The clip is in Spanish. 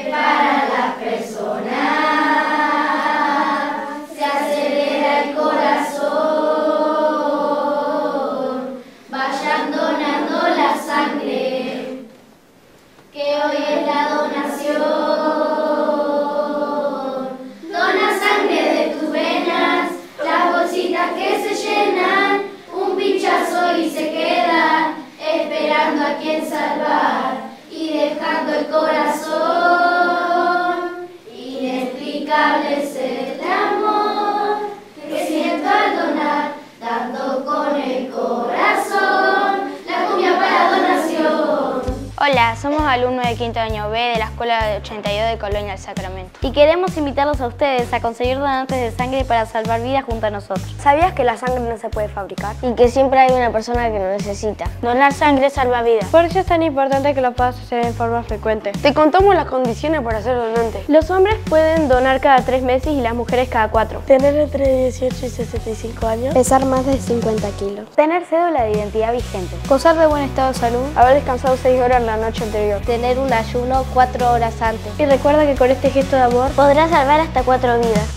para las personas, se acelera el corazón, vayan donando la sangre, que hoy es la donación. Dona sangre de tus venas, las bolsitas que se llenan, un pinchazo y se quedan, esperando a quien salvar y dejando el corazón. Inexplicable es el amor que siento al donar, dando con el corazón la cumbia para donación. Hola, somos alumnos de quinto año B de la Escuela de 82 de Colonia del Sacramento. Y queremos invitarlos a ustedes a conseguir donantes de sangre para salvar vidas junto a nosotros. ¿Sabías que la sangre no se puede fabricar? Y que siempre hay una persona que lo necesita. Donar sangre salva vidas. Por eso es tan importante que lo puedas hacer en forma frecuente. Te contamos las condiciones para ser donante. Los hombres pueden donar cada 3 meses y las mujeres cada 4. Tener entre 18 y 65 años. Pesar más de 50 kilos. Tener cédula de identidad vigente. Gozar de buen estado de salud. Haber descansado 6 horas la noche anterior. Tener un ayuno 4 horas antes. Y recuerda que con este gesto de amor podrás salvar hasta 4 vidas.